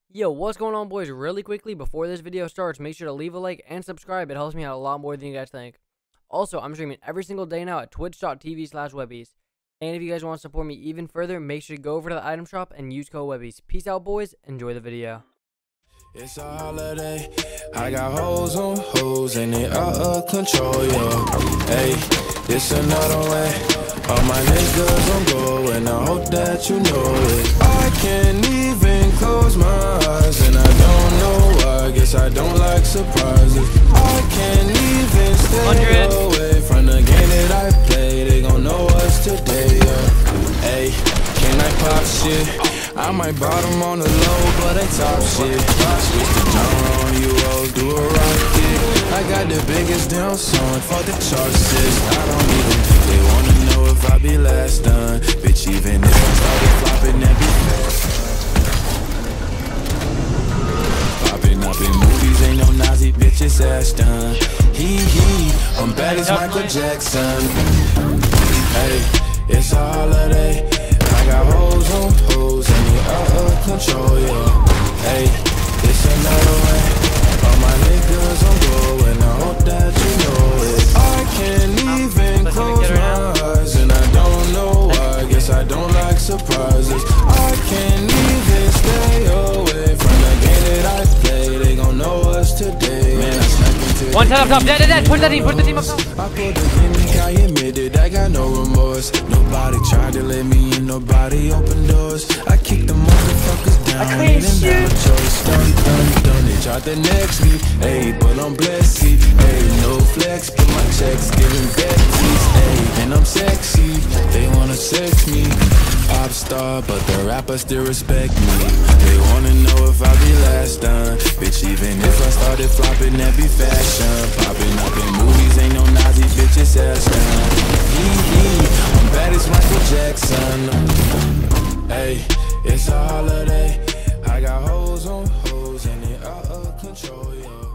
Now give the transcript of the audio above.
Yo, what's going on, boys? Really quickly, before this video starts, make sure to leave a like and subscribe. It helps me out a lot more than you guys think. Also, I'm streaming every single day now at twitch.tv/webbies. And if you guys want to support me even further, make sure to go over to the item shop and use code webbies. Peace out, boys. Enjoy the video. It's a holiday, I got hoes on hoes and they out of control, yeah. Hey, it's another way, all my niggas on go and I hope that you know it. I can't even close my eyes and I don't know why, guess I don't like surprises. I can't even stay away from the game that I play, they gon' know us today, yeah. Hey, can I pop shit? I might bottom on the low, but I top shit. Switch the genre on you, hoes, do a rocket. I got the biggest damn song, fuck the charts, sis. I don't need them. They wanna know if I be last done. Bitch, even if I started flopping, that be fast. Popping up in movies, ain't no Nazi bitches ass done. I'm bad as Michael Jackson. Hey, it's a holiday. I got hoes on hoes and they out of control, yeah. Hey, it's another way. All my niggas on go and I hope that you know it. I can't even close my eyes and I don't know why. Guess I don't like surprises. I can't even stay away from the game that I play. They gon' know us today. Man, I snuck into One time up top, dead. Put the team up top. I put the gimmick, I admitted I got no remorse. Nobody tried to let me in, nobody opened doors. I kicked the motherfuckers down, and then I chose done. They tried to next me, ayy, but I'm blessed, ayy, no flex, but my checks giving Betty's, ayy, and I'm sexy, they wanna sex me. Pop star, but the rappers still respect me. They wanna know if I be last done. Bitch, even if I started flopping, that be fashion. Popping up in movies, ain't no Nazi bitches ass done. I'm bad as Michael Jackson. Hey, it's a holiday. I got hoes on hoes and they out of control, yeah.